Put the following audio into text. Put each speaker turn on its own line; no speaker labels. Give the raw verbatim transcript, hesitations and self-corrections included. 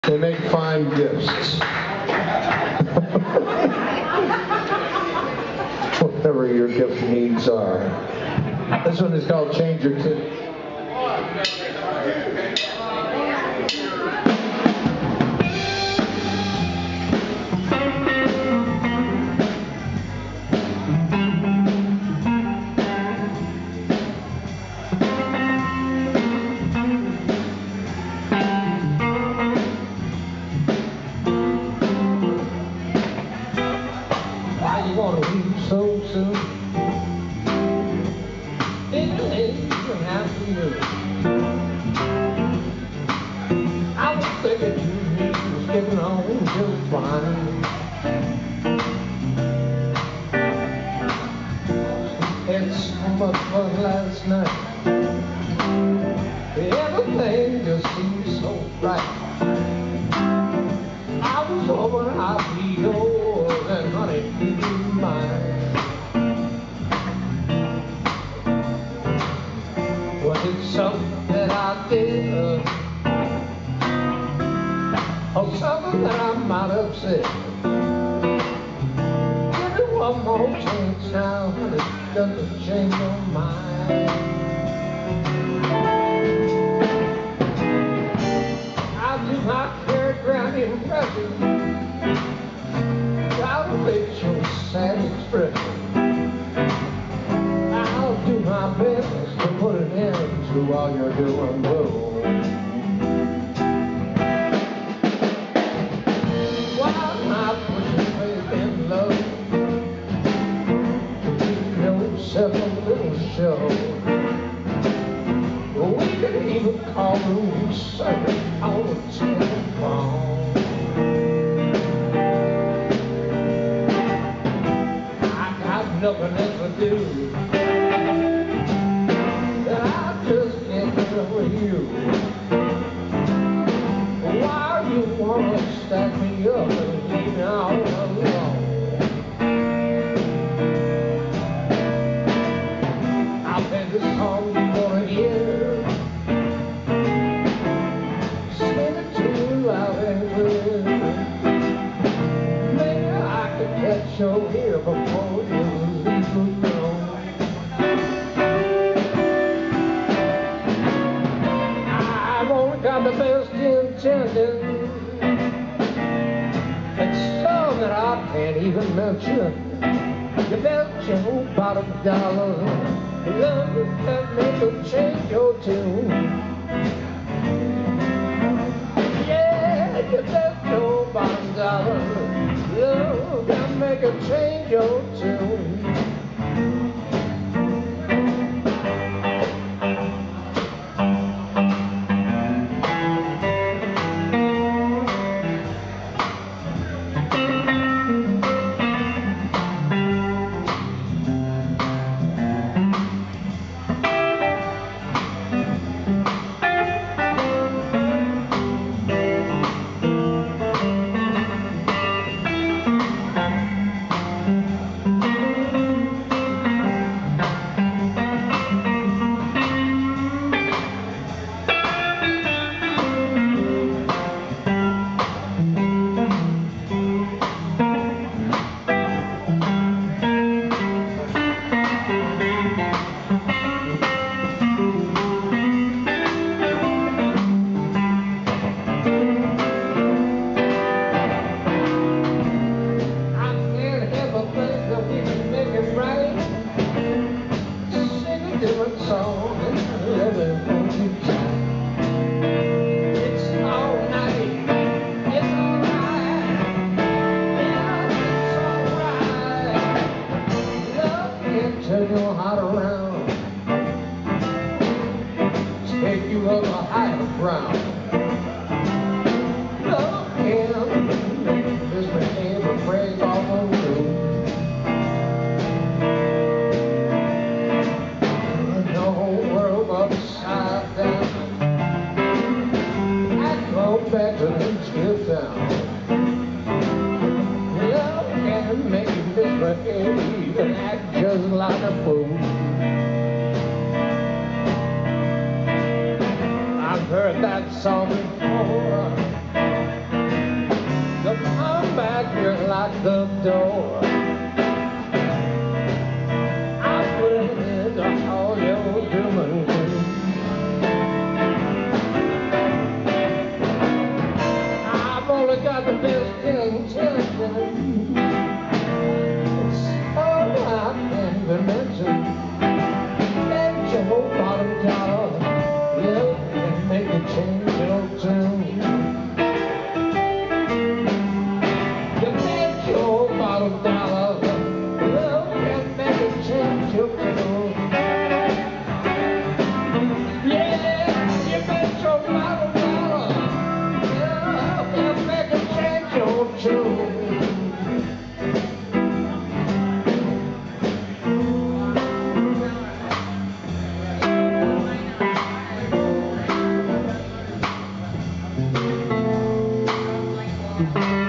They make fine gifts. Whatever your gift needs are. This one is called Change Your Tune. Why you wanna leave so soon? Anything you have to do. I was thinking you was getting on just fine. Had so much fun last night. Everything just seemed so right. I was hoping I'd be yours and honey, you'd be mine. Was it something that I did, or something that I might have said? Give me one more chance now, honey, doesn't change your mind. I do not carry around impressions, try to fix your sad expression. I'll do my best to put an end to while you're doing well. Why not put your faith in love? Give yourself a little show. We could even call room service on the telephone. I got nothing else to do. I just can't get over you. Why you wanna stack me up and leave me all alone? I bet this song you wanna hear. Sing it to you loud and clear. Maybe I could catch your ear before you leave me alone. Got the best intentions, and some that I can't even mention. You bet your bottom dollar, love that make you change your tune. Yeah, you bet your bottom dollar, love that make you change your tune. Different song and living for you. It's alright, it's alright, yeah, it's alright. Love can turn your heart around, take you up a higher ground. Love can make this behave and break all the rules. Upside down, I go back to Lynchfield town. Love can make you misbehave and act just like a fool. I've heard that song before. Thank you.